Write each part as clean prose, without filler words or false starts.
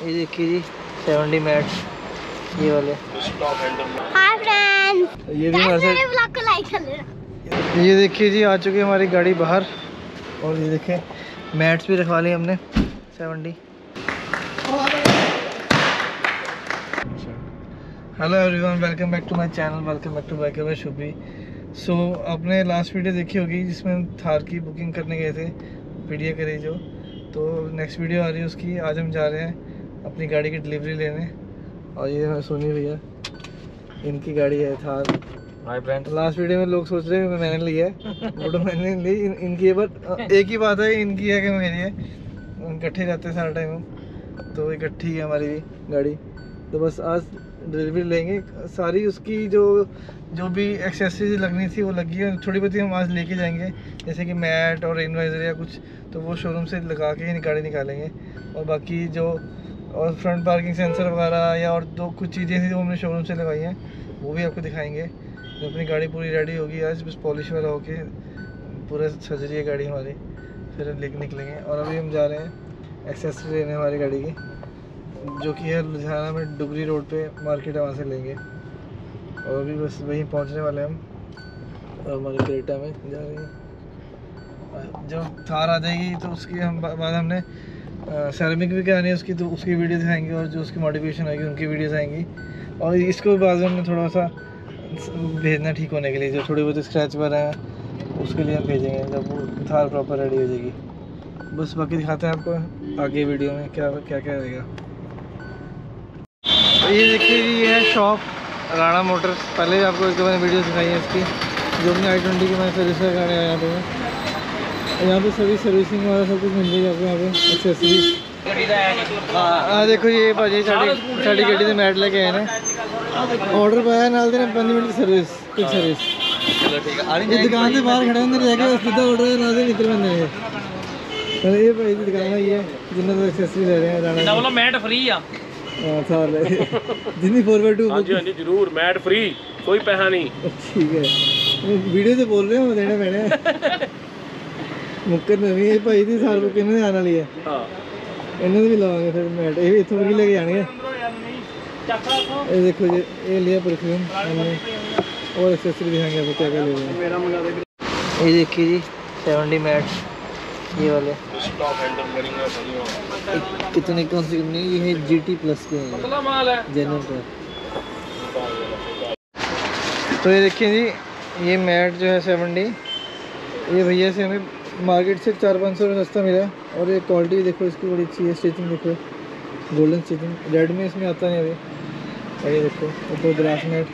ये देखिए जी 70 मैट्स ये वाले। हाय फ्रेंड्स, ये भी हमारे मेरे ब्लॉग को लाइक कर लेना। ये देखिए जी आ चुकी है हमारी गाड़ी बाहर। और ये देखें मैट्स भी रखवा ली हमने 70। Hello everyone, welcome back to my channel, welcome back to biker by Shubhi. So आपने लास्ट वीडियो देखी होगी जिसमें हम थार की बुकिंग करने गए थे, वीडियो करी जो। तो नेक्स्ट वीडियो आ रही है उसकी। आज हम जा रहे हैं अपनी गाड़ी की डिलीवरी लेने। और ये है सोनी भैया, इनकी गाड़ी है Thar. Hi friend. Last video में लोग सोच रहे हैं मैंने लिया है, वो तो मैंने ली। इनकी है, बट एक ही बात है, इनकी है कि मेरी है। इकट्ठे जाते हैं सारा टाइम, तो इकट्ठी है हमारी भी गाड़ी। तो बस आज डिलीवरी लेंगे सारी। उसकी जो भी एक्सेसरीज लगनी थी वो लगी है। थोड़ी बहुत हम आज लेके जाएंगे, जैसे कि मैट और इन्वाइजर या कुछ, तो वो शोरूम से लगा के ही गाड़ी निकालेंगे। और बाकी जो और फ्रंट पार्किंग सेंसर वगैरह या और दो कुछ चीज़ें थी जो हमने शोरूम से लगाई हैं, वो भी आपको दिखाएंगे। तो अपनी गाड़ी पूरी रेडी होगी आज, बस पॉलिश वाला होके पूरा सज रही है गाड़ी हमारी, फिर हम लेके निकलेंगे। और अभी हम जा रहे हैं एक्सेसरी लेने हमारी गाड़ी की, जो कि है लुधियाना में डुगरी रोड पे मार्केट है, वहाँ से लेंगे। और अभी बस वहीं पहुँचने वाले हम, और हमारे क्रेटा में जा रहे हैं। जब थार आ जाएगी तो उसकी हम बाद हमने सेरेमिक भी करानी है उसकी, तो उसकी वीडियोस आएंगी। और जो उसकी मॉडिफिकेशन आएगी उनकी वीडियोस आएंगी। और इसको बाद में हमने थोड़ा सा भेजना ठीक होने के लिए, जो थोड़ी बहुत स्क्रैच पर है उसके लिए हम भेजेंगे जब वो थार प्रॉपर रेडी हो जाएगी। बस बाकी दिखाते हैं आपको आगे वीडियो में क्या क्या क्या रहेगा। तो ये देखिए जी, ये है शॉप राणा मोटर्स। पहले भी आपको एक दो मैंने वीडियो दिखाई है इसकी, जो अपनी i20 की मैंने सर्विस लगाने आया यहाँ पे। यहाँ पे सभी सर्विसिंग वगैरह सब कुछ मिल जाएगी आपको यहाँ पे, एक्सेसरीज। हाँ देखो ये भाजी साड़ी गड्डी से मैट लेके आए ना, ऑर्डर पाया नाल देना 5 मिनट की सर्विस, क्विक सर्विस। ये दुकान से बाहर खड़े होंगे जाके सीधा ऑर्डर ना से निकल बंदे ये भाई की दुकान है, ये जिन्होंने तो एक्सेसरी ले रहे हैं राणा। डबल मैट फ्री आ साल जितनी 4x2। हाँ जी जरूर, मैट फ्री, कोई पैसा नहीं। ठीक है, वीडियो से बोल रहे हो देना पैने मुक्कर नवी है भाई दी साल को किन्ने आने वाली है। हां इन्हें भी लगाएंगे फिर मैट, ये भी इथों की लेके जाएंगे। ये देखो जी, ये लिया परफ्यूम हमने, और एक्सेसरी दिखाएंगे आपको क्या क्या ले रहे हैं। मेरा मंगा दे। ये देखिए जी 70 मैट्स ये वाले। स्टॉक हैंडल करेंगे कितने कौन सी कंपनी? ये है GT प्लस के हैं, मतलब माल है जेन्युइन पर। तो ये देखिए जी, ये मैट जो है 70, ये भैया से हमें मार्केट से 400-500 रुपये सस्ता मिला। और ये क्वालिटी देखो इसकी बड़ी अच्छी है, स्टिचिंग देखो गोल्डन स्टिचिंग, रेड में इसमें आता नहीं अभी। और ये देखो ऊपर ग्रास मैट।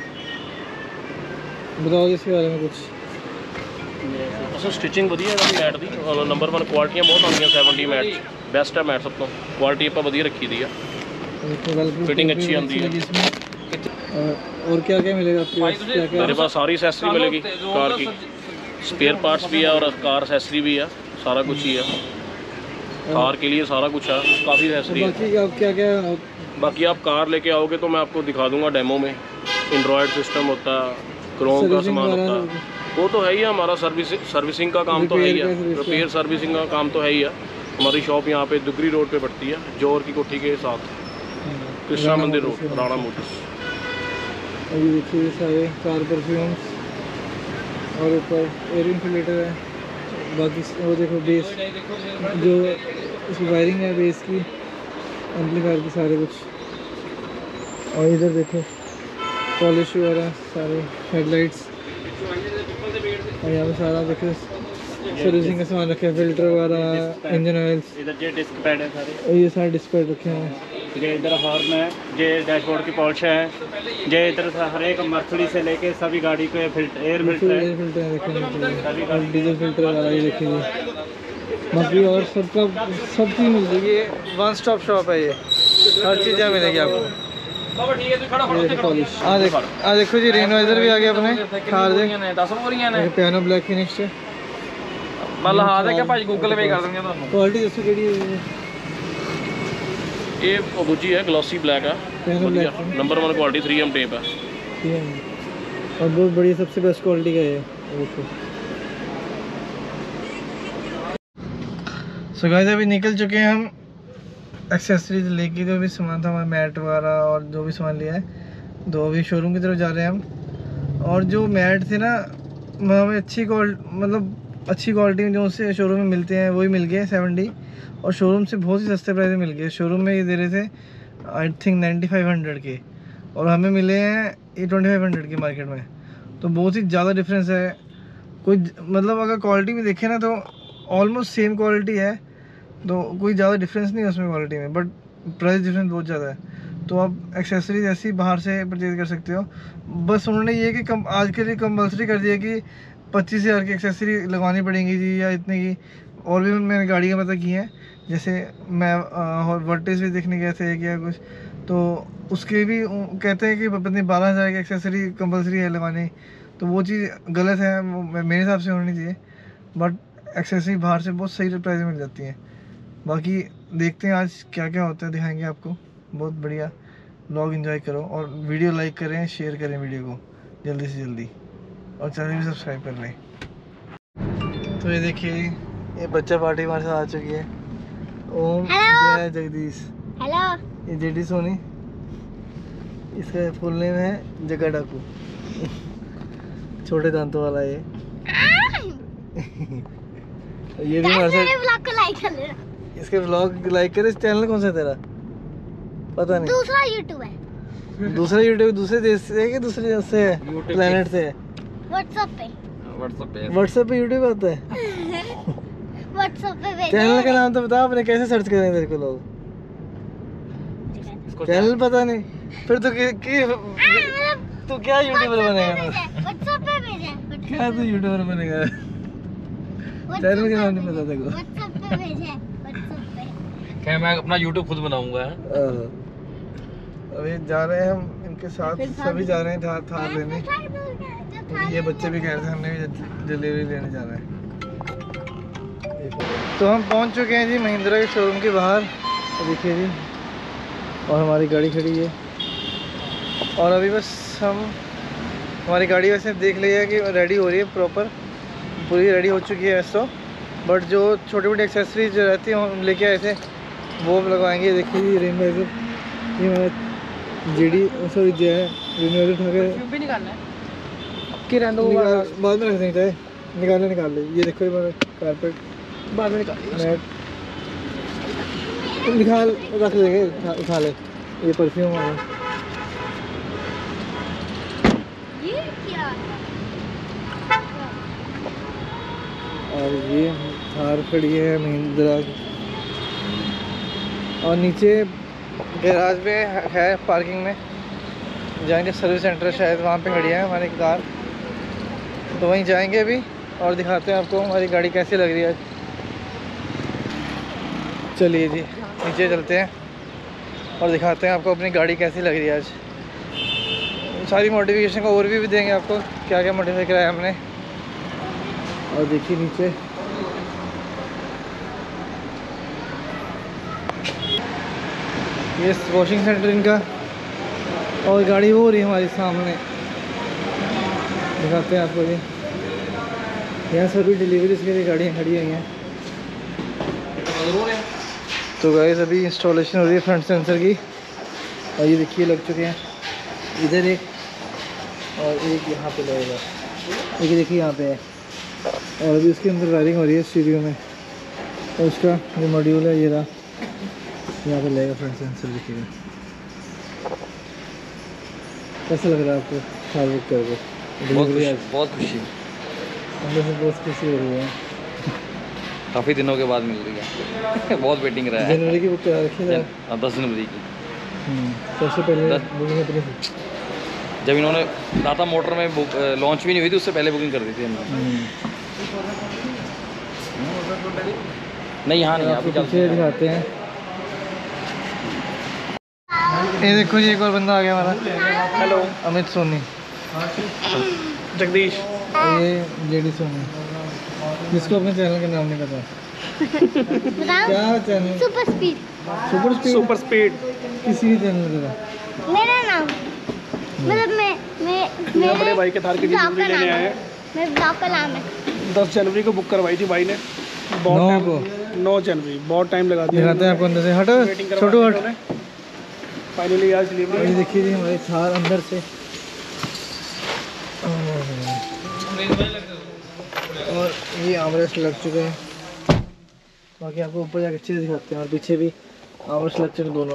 बताओ इसके बारे में कुछ। स्टिचिंग ਵਧੀਆ ਹੈ ਇਹਦੀ ਮੈਟ ਦੀ, ਔਰ ਨੰਬਰ 1 ਕੁਆਲਿਟੀਆਂ ਬਹੁਤ ਆਉਂਦੀਆਂ 70 ਮੈਟ, ਬੈਸਟ ਹੈ ਮੈਟ, ਸਭ ਤੋਂ ਕੁਆਲਿਟੀ ਆਪਾਂ ਵਧੀਆ ਰੱਖੀ ਦੀ ਆ, फिटिंग अच्छी आती है। और क्या क्या मिलेगा आपके पास? क्या क्या मेरे पास सारी एक्सेसरी मिलेगी कार की, स्पेयर पार्ट्स भी है और कार एक्सेसरी भी है, सारा कुछ ही है कार के लिए, सारा कुछ है, काफ़ी एक्सेसरी है। बाकी आप क्या क्या बाकी आप कार लेके आओगे तो मैं आपको दिखा दूंगा डेमो में। एंड्रॉयड सिस्टम होता है, क्रोम का सामान होता है, वो तो है ही है। हमारा सर्विसिंग का काम तो है ही है, रिपेयर सर्विसिंग का काम तो है ही है। हमारी शॉप यहाँ पे दुगरी रोड पे पड़ती है, जोर की कोठी के साथ, कृष्णा मंदिर रोड, राणा मोटर्स। अभी देखिए सारे कार परफ्यूम्स, और ऊपर एयर इन्सुलेटर है। बाकी वो देखो बेस, जो इसकी वायरिंग है बेस की, एम्पलीफायर की, सारे कुछ। और इधर देखो पॉलिश वगैरह सारे, हेडलाइट्स, और यहाँ पे सारा देखो सर्विसिंग का सामान रखे हैं, फिल्टर वगैरह, इंजन ऑयल्स। इधर जे डिस्क पैड है सारे, और ये सारे डिस्क पैड रखे हैं। जे इधर हॉर्न है, जे डैशबोर्ड की पॉलिश है, जे इधर हर एक मर्सिडीज से लेके सभी गाड़ी को फिल्टर, एयर फिल्टर है, देखें डीजल फिल्टर वगैरह ये देखेंगे। बाकी और सबका सब चीज़ मिल जाएगी। ये वन स्टॉप शॉप है, ये हर चीज़ यहाँ मिलेगी आपको। पॉलिश देखो जी, रेनवाइजर भी आ गया अपने थार दे, 10 बोरियां ने पियानो ब्लैक फिनिश से। मैं लहा दे के भाई गूगल पे कर दूंगा ਤੁਹਾਨੂੰ। क्वालिटी ਦੱਸੋ ਕਿਹੜੀ ਹੈ? ਇਹ ਦੂਜੀ ਹੈ, ग्लॉसी ब्लैक है, नंबर 1 क्वालिटी 3M टेप है, और बहुत बढ़िया, सबसे बेस्ट क्वालिटी का है। देखो सो गाइस, अभी निकल चुके हैं हम एक्सेसरीज लेके जो भी सामान था हमारा मैट वगैरह और जो भी सामान लिया है, तो अभी शोरूम की तरफ जा रहे हैं हम। और जो मैट थे ना हमें अच्छी क्वालिटी में जो उससे शोरूम में मिलते हैं वही मिल गए 70, और शोरूम से बहुत ही सस्ते प्राइस में मिल गए। शोरूम में ये दे रहे थे आई थिंक 9500 के, और हमें मिले हैं ये 2500 के मार्केट में। तो बहुत ही ज़्यादा डिफरेंस है। कोई मतलब अगर क्वालिटी में देखें ना तो ऑलमोस्ट सेम क्वालिटी है, तो कोई ज़्यादा डिफरेंस नहीं है उसमें क्वालिटी में, बट प्राइस डिफरेंस बहुत ज़्यादा है। तो आप एक्सेसरीज ऐसी बाहर से परचेज कर सकते हो। बस उन्होंने ये कि आज के लिए कंपलसरी कर दिया कि 25,000 की एक्सेसरी लगवानी पड़ेंगी जी, या इतने की। और भी मैंने गाड़ियाँ पता की हैं, जैसे मैं वर्टेज भी देखने गए थे या कुछ, तो उसके भी कहते हैं कि पता 12,000 की एक्सेसरी कंपलसरी है लगानी। तो वो चीज़ गलत है, मेरे हिसाब से होनी चाहिए। बट एक्सेसरी बाहर से बहुत सही प्राइस में मिल जाती है। बाकी देखते हैं आज क्या क्या होता है, दिखाएंगे आपको। बहुत बढ़िया व्लॉग एंजॉय करो, और वीडियो लाइक करें, शेयर करें वीडियो को जल्दी से जल्दी, और चैनल भी सब्सक्राइब कर लें। तो ये देखिए ये बच्चा पार्टी हमारे साथ आ चुकी है। ओम जय जगदीश। हेलो। ये जेडी सोनी, इसका फुल नेम है जगा डाकू। छोटे दांतों वाला ये ये भी हमारे साथ। ब्लॉग को लाइक कर लेना। इसके व्लॉग लाइक करे। इस चैनल कौन सा है तेरा पता नहीं? दूसरा यूट्यूब है। दूसरा यूट्यूब दूसरे देश से है कि दूसरे से है, प्लेनेट से है? व्हाट्सएप पे यूट्यूब आता है। व्हाट्सएप पे भेज। चैनल का नाम तो बता अपने, कैसे सर्च करेंगे तेरे को लोग? चैनल पता नहीं फिर तो तू क्या यूट्यूबर बनेगा? व्हाट्सएप पे भेजा। क्या तू यूट्यूबर बनेगा? चैनल का नाम नहीं पता तेरे को? व्हाट्सएप पे भेजा। व्हाट्सएप पे क्या मैं अपना यूट्यूब खुद बनाऊंगा। अभी जा रहे हैं हम इनके साथ, सभी जा रहे हैं थार लेने। ये बच्चे भी कह रहे थे हमने भी डिलीवरी लेने जाना है। तो हम पहुंच चुके हैं जी महिंद्रा के शोरूम के बाहर, देखिए जी, और हमारी गाड़ी खड़ी है। और अभी बस हमारी गाड़ी वैसे देख लिया है कि रेडी हो रही है, प्रॉपर पूरी रेडी हो चुकी है वैसे तो। बट जो छोटी मोटी एक्सेसरीज जो रहती हैं हम लेके आए थे वो अब लगवाएंगे। देखिए जी रिम वाइजर, ये हमारा जेडी सॉरी जो है रिम वाइजर उठा के निकालना है कि बाद में रख देंगे, चाहे निकाल ले। ये देखो ये कारपेट बाद में निकाल निकाल रख देंगे, उठा ले। ये परफ्यूम है। ये क्या? और ये थार खड़ी है महिंद्रा की, और नीचे गैराज में है पार्किंग में जाएंगे। सर्विस सेंटर शायद वहाँ पे खड़ी है हमारी कार, तो वहीं जाएंगे अभी और दिखाते हैं आपको हमारी गाड़ी कैसी लग रही है। चलिए जी नीचे चलते हैं और दिखाते हैं आपको अपनी गाड़ी कैसी लग रही है आज। सारी मॉडिफिकेशन का ओवरव्यू भी देंगे आपको, क्या क्या मॉडिफाई कराया हमने। और देखिए नीचे ये वॉशिंग सेंटर इनका, और गाड़ी वो हो रही है हमारे सामने, दिखाते हैं आपको। ये यहाँ सभी डिलीवरीज के लिए गाड़ियाँ खड़ी हुई हैं। तो गाइस अभी इंस्टॉलेशन हो रही है फ्रंट सेंसर की, और ये देखिए लग चुके हैं इधर एक, और एक यहाँ पे लगेगा, एक देखिए यहाँ पे है। और अभी उसके अंदर वायरिंग हो रही है स्टीरियो में, और उसका जो मॉड्यूल है ये रहा, यहाँ पे लगेगा फ्रंट सेंसर। देखिएगा कैसा लग रहा है आपको कार बुक करके? बहुत खुशी, अंदर से बहुत खुशी हो रही है। काफ़ी दिनों के बाद मिल रही है। बहुत वेटिंग रहा है। जनवरी की बुक करा रखी है। 10 जनवरी की। सबसे पहले बुकिंग अपनी, जब इन्होंने टाटा मोटर में बुक लॉन्च भी नहीं हुई थी उससे पहले बुकिंग कर दी थी हमने। नहीं यहाँ नहीं, अभी पीछे दिखाते हैं। ये देखो जी एक और बंदा आ गया हमारा। हेलो अमित सोनी, जगदीश। ये जेडी सोनी, जिसको अपने चैनल का नाम नहीं पता। बताओ। क्या channel? Super speed. Super speed किसी चैनल का? मेरा नाम मतलब मैं अपने भाई के थार की डिलीवरी लेने आए हैं। मेरे ब्लॉग का नाम है। 10 जनवरी को बुक करवाई थी भाई ने, 9 को 9 जनवरी, बहुत टाइम लगा दिया। दिखाते हैं आपको अंदर से। हटो छोटू हट। फाइनली आज डिलीवरी। ये देखिए जी हमारी थार अंदर से। और ये आमरेस्ट लग चुके हैं। बाकी आपको ऊपर जाकर अच्छे से दिखाते हैं। और पीछे भी आमरेस्ट लग चुके दोनों।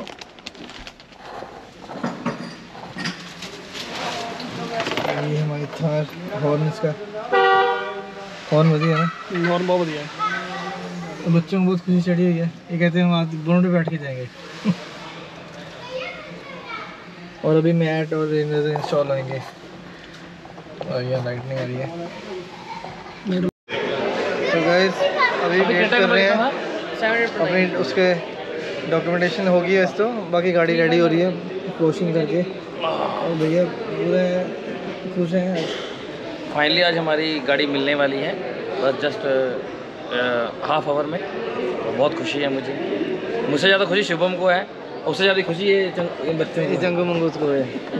ये हमारी थार हॉर्न, इसका हॉर्न बढ़िया है ना, हॉर्न बहुत बढ़िया है। तो बच्चों को बहुत खुशी चढ़ी हुई है। ये कहते हैं हम आज दोनों पे बैठ के जाएंगे। और अभी मैट और इंस्टॉल होंगे। और ये लाइट नहीं आ रही है। तो गाइस अभी वेट कर रहे हैं अपनी उसके डॉक्यूमेंटेशन होगी है तो बाकी गाड़ी रेडी हो रही है वॉशिंग करके। और भैया पूरे खुश हैं। फाइनली आज हमारी गाड़ी मिलने वाली है, बस जस्ट हाफ आवर में। बहुत खुशी है मुझे। मुझसे ज़्यादा खुशी शुभम को है, उससे ज़्यादा खुशी ये बच्चों ये जंगू मंगूस को है।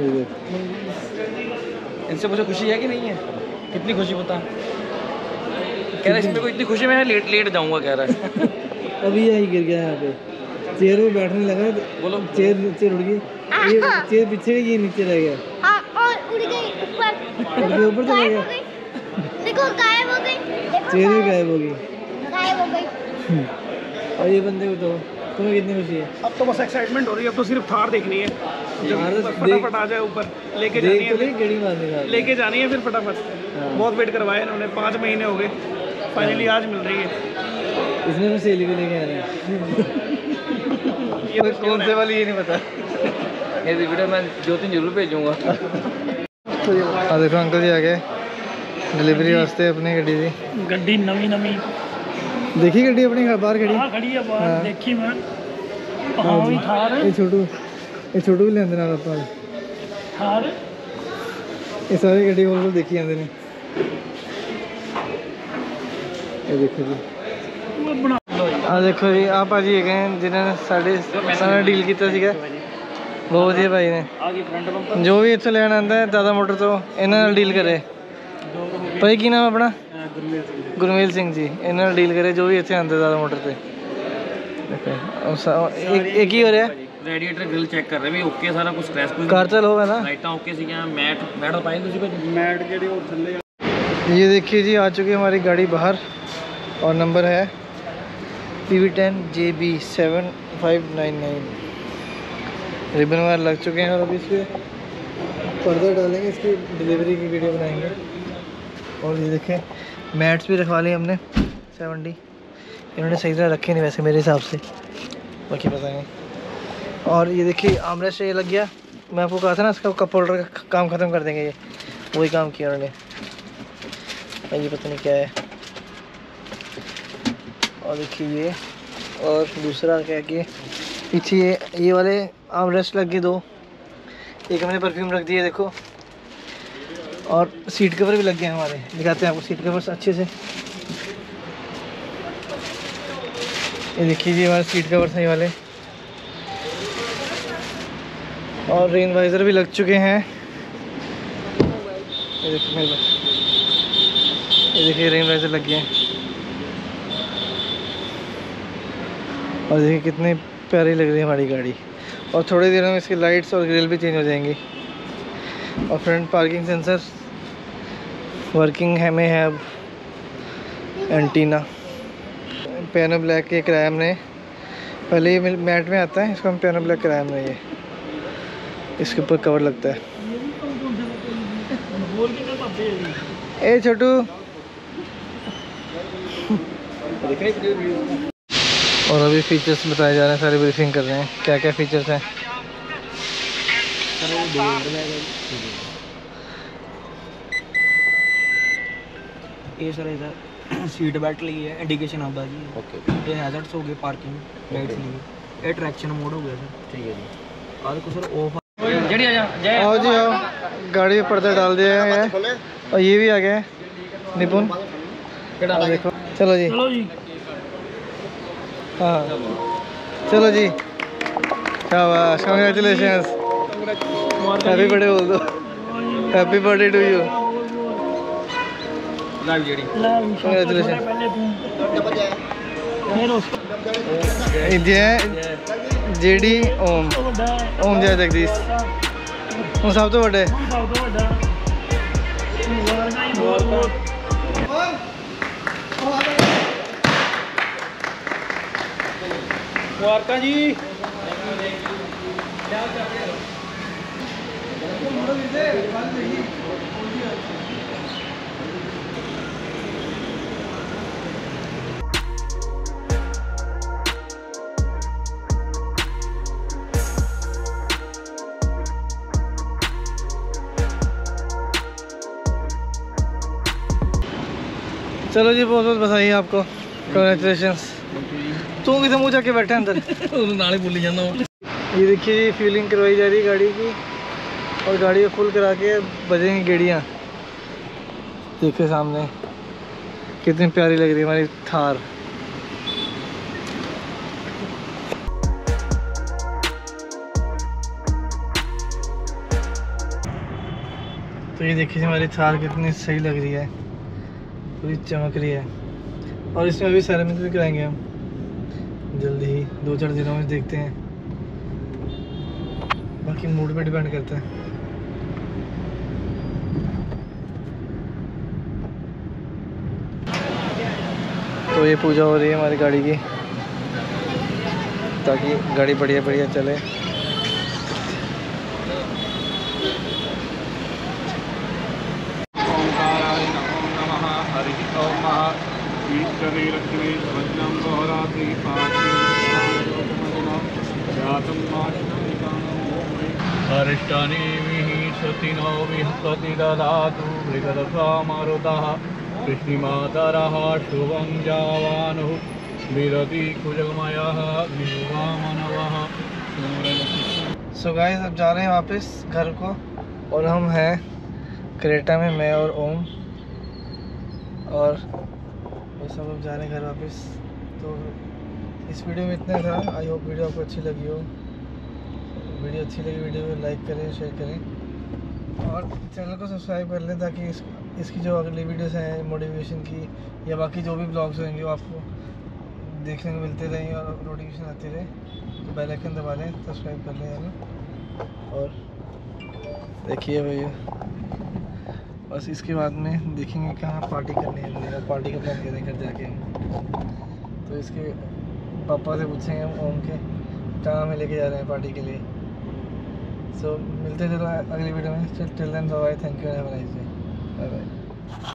इनसे मुझे खुशी है कि नहीं है? कितनी खुशी बता। कह रहा है इसमें को इतनी खुशी में लेट जाऊंगा कह रहा है। अभी यही गिर गया यहाँ पे, चेयर पे बैठने लगा। बोलो। चेयर नीचे उड़ गई। ये चेयर पीछे गई, ये नीचे रह गया। हाँ और उड़ गई ऊपर। ऊपर चला गया। देखो गायब हो गई। चेयर भी गायब हो गई। गायब हो गई। और ये बंदे को तो तुम्हें कितनी खुशी है? अब तो बस एक्साइटमेंट हो रही है। अब तो सिर्फ थार देखनी है। फटाफट आ जाए ऊपर, लेके जानी है। गेड़ी मारने का लेके जानी है फिर फटाफट। बहुत वेट करवाया इन्होंने, 5 महीने हो गए। फाइनली आज मिल रही है। इसने में सहेली को लेके आ रहे हैं। ये कौन से वाली ये नहीं पता। ये वीडियो मैं 2-3 जरूर भेजूंगा। हाँ देखो अंकल जी आ गए डिलीवरी वास्ते अपनी गड्डी दी। गड्डी नवी देखी गड्डी अपनी बाहर खड़ी। खड़ी है बाहर। हाँ। देखी मैं। हाँ भी थार ये छोटू भी लेंदे नाल ਆਪਾਂ थार ये सारी गड्डी कोल देखी ਜਾਂਦੇ ਨੇ। ਇਹ ਦੇਖੋ ਜੀ। ਆ ਦੇਖੋ ਜੀ ਆ ਭਾਜੀ ਹੈਗੇ ਜਿਨ੍ਹਾਂ ਨੇ ਸਾਡੇ ਨਾਲ ਡੀਲ ਕੀਤਾ ਸੀਗਾ। ਬਹੁਤ ਵਧੀਆ ਭਾਈ ਨੇ। ਜੋ ਵੀ ਇੱਥੋਂ ਲੈਣ ਆਉਂਦਾ ਹੈ ਦਾਦਾ ਮੋਟਰ ਤੋਂ ਇਹਨਾਂ ਨਾਲ ਡੀਲ ਕਰੇ। ਭਾਈ ਕੀ ਨਾਮ ਆਪਣਾ? ਗੁਰਮੇਲ ਸਿੰਘ ਜੀ। ਇਹਨਾਂ ਨਾਲ ਡੀਲ ਕਰੇ ਜੋ ਵੀ ਇੱਥੇ ਆਉਂਦੇ ਦਾਦਾ ਮੋਟਰ ਤੇ। एक ही हो रहा है। रेडिएटर ग्रिल चेक कर रहे हैं ओके सारा कुछ क्रैश कुछ कार चल होगा ना। लाइटां ओके सी हैं। मैट पाए तुझे मैट जेडी और थल्ले। ये देखिए जी आ चुकी है हमारी गाड़ी बाहर और नंबर है PV10 JB 7599। रिबन वायर लग चुके हैं और अभी इस पर पर्दा डालेंगे, इसकी डिलीवरी की वीडियो बनाएंगे। और ये देखें मैट्स भी रखवा लिए हमने 70। इन्होंने सही तरह रखे नहीं वैसे मेरे हिसाब से, बाकी पता नहीं। और ये देखिए आर्मरेस्ट ये लग गया। मैं आपको कहा था ना इसका कप होल्डर का काम ख़त्म कर देंगे। ये वही काम किया उन्होंने। ये पता नहीं क्या है। और देखिए ये और दूसरा क्या कि पीछे ये वाले आर्मरेस्ट लग गए 2। एक हमने परफ्यूम रख दिए देखो। और सीट कवर भी लग गए हमारे। दिखाते हैं आपको सीट कवर्स अच्छे से। ये देखिए जी हमारे सीट कवर हैं ये वाले। और रेन वाइज़र भी लग चुके हैं। ये देखिए मेरे पास, ये देखिए रेन वाइज़र लग गए हैं। और देखिए कितनी प्यारी लग रही है हमारी गाड़ी। और थोड़ी देर में इसकी लाइट्स और ग्रिल भी चेंज हो जाएंगी। और फ्रंट पार्किंग सेंसर वर्किंग है में है अब। एंटीना पियानो ब्लैक के किराया हमने पहले ये मैट में आता है, इसको हम पियानो ब्लैक किराया हमने। ये इसके ऊपर कवर लगता है। ए छोटू और अभी फीचर्स बताए जा रहे हैं, सारी ब्रीफिंग कर रहे हैं क्या क्या फीचर्स हैं। ये सर इधर सीट बेल्ट ली है, इंडिकेशन आता जी। ओके। ये हैजर्ड्स हो गए, पार्किंग लाइट्स ली है, ये ट्रैक्शन मोड हो गया सर। ठीक है जी। आज को सर ऑफ जेडी आ जा जय। आओ जी आओ, गाड़ी में पर्दा डाल दिया है। और ये भी आ गया है निपुण। देखो चलो जी। हाँ चलो जी, शाबाश, कंग्रेचुलेशंस। हैप्पी बर्थडे बोल दो। Happy birthday to you. Congratulation. JD Om Om Jay Jagdish हूँ सब तो बड़े मुबारक जी। चलो जी बहुत बहुत बधाई आपको कंग्रेचुलेशंस। तू किसे मुँह जाके बैठा अंदर नाले भूल जाना। ये देखिए जी फीलिंग करवाई जा रही है गाड़ी की और गाड़ी को फुल करा के बजेंगी गेड़ियाँ। देखिए सामने कितनी प्यारी लग रही है हमारी थार। तो ये देखिए हमारी थार कितनी सही लग रही है, पूरी चमक रही है। और इसमें अभी सेरेमनी भी कराएंगे हम जल्दी ही, 2-4 दिनों में देखते हैं, बाकी मूड पे डिपेंड करता है। तो ये पूजा हो रही है हमारी गाड़ी की ताकि गाड़ी बढ़िया बढ़िया चले। अरिष्टानि विहिषतिनो विहस्पति ददातु मृगदशा मारुतः कृष्णिमातरः शुभं जावानुः विरति कुजगमयः वियुगामनवः। सो गाइस अब जा रहे हैं वापस घर को और हम हैं क्रेटा में, मैं और ओम, और बस अब जा रहे हैं घर वापस। तो इस वीडियो में इतना था। आई होप वीडियो आपको अच्छी लगी हो। वीडियो अच्छी लगी वीडियो को लाइक करें, शेयर करें और चैनल को सब्सक्राइब कर लें ताकि इसकी जो अगली वीडियोस हैं मोटिवेशन की या बाकी जो भी ब्लॉग्स होंगे वो आपको देखने को मिलते रहें और नोटिफिकेशन आती रहे। तो बेल आइकन दबा लें, सब्सक्राइब कर लें यानी। और देखिए भैया बस इसके बाद में देखेंगे कहाँ पार्टी करनी है, मेरा पार्टी का प्लान करेंगे घर जाके। तो इसके पापा से पूछेंगे हम ओम के कहाँ में लेके जा रहे हैं पार्टी के लिए। सो मिलते चलो अगली वीडियो में। Till then bye bye, thank you, have a nice day, bye bye.